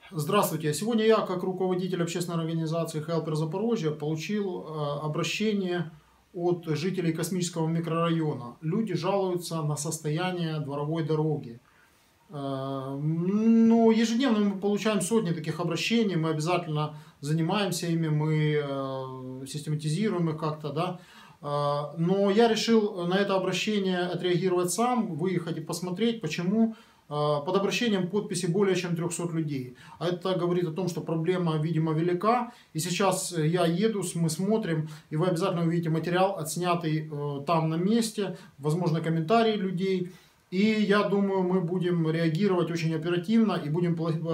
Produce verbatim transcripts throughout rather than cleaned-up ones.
Здравствуйте. Сегодня я, как руководитель общественной организации Helper Запорожья, получил э, обращение от жителей Космического микрорайона. Люди жалуются на состояние дворовой дороги. Э, Ну, ежедневно мы получаем сотни таких обращений, мы обязательно занимаемся ими, мы э, систематизируем их как-то, да. Э, Но я решил на это обращение отреагировать сам, выехать и посмотреть, почему э, под обращением подписи более чем трёхсот людей. А это говорит о том, что проблема, видимо, велика. И сейчас я еду, мы смотрим, и вы обязательно увидите материал, отснятый э, там на месте, возможно, комментарии людей. И я думаю, мы будем реагировать очень оперативно и будем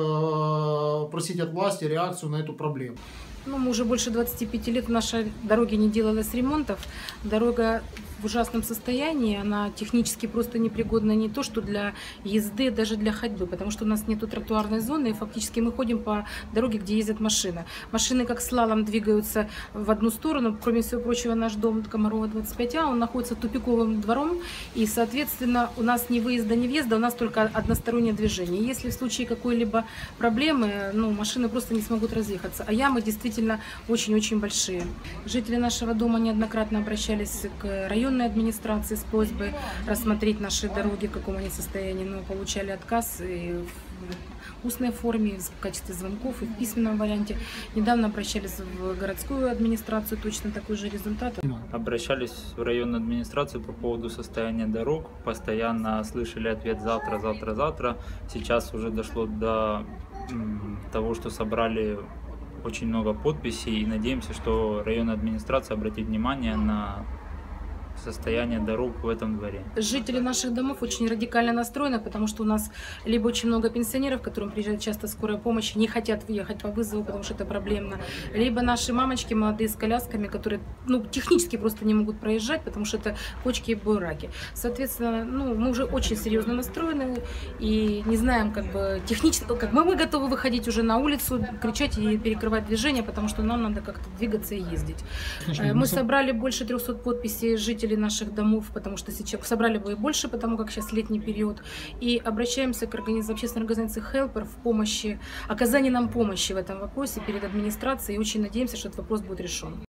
э, просить от власти реакцию на эту проблему. Ну, мы уже больше двадцати пяти лет в нашей дороге не делалось ремонтов. Дорога в ужасном состоянии, она технически просто непригодна не то, что для езды, даже для ходьбы, потому что у нас нету тротуарной зоны, и фактически мы ходим по дороге, где ездят машины. Машины как слалом двигаются в одну сторону, кроме всего прочего, наш дом Комарова двадцать пять А, он находится тупиковым двором, и, соответственно, у нас ни выезда, ни въезда, у нас только одностороннее движение. Если в случае какой-либо проблемы, ну, машины просто не смогут разъехаться, а ямы действительно очень-очень большие. Жители нашего дома неоднократно обращались к районной администрации с просьбой рассмотреть наши дороги, в каком они состоянии, но получали отказ и в устной форме, в качестве звонков, и в письменном варианте. Недавно обращались в городскую администрацию, точно такой же результат. Обращались в районную администрацию по поводу состояния дорог, постоянно слышали ответ завтра, завтра, завтра. Сейчас уже дошло до того, что собрали очень много подписей, и надеемся, что районная администрация обратит внимание на состояние дорог в этом дворе. Жители наших домов очень радикально настроены, потому что у нас либо очень много пенсионеров, которым приезжает часто скорая помощь, не хотят выехать по вызову, потому что это проблемно, либо наши мамочки молодые с колясками, которые, ну, технически просто не могут проезжать, потому что это кочки и буераки. Соответственно, ну, мы уже очень серьезно настроены и не знаем, как бы технически, как мы, мы готовы выходить уже на улицу, кричать и перекрывать движение, потому что нам надо как-то двигаться и ездить. Мы собрали больше трёхсот подписей жителей наших домов, потому что сейчас собрали бы и больше, потому как сейчас летний период, и обращаемся к организации, общественной организации Helper в помощи, оказании нам помощи в этом вопросе перед администрацией, и очень надеемся, что этот вопрос будет решен.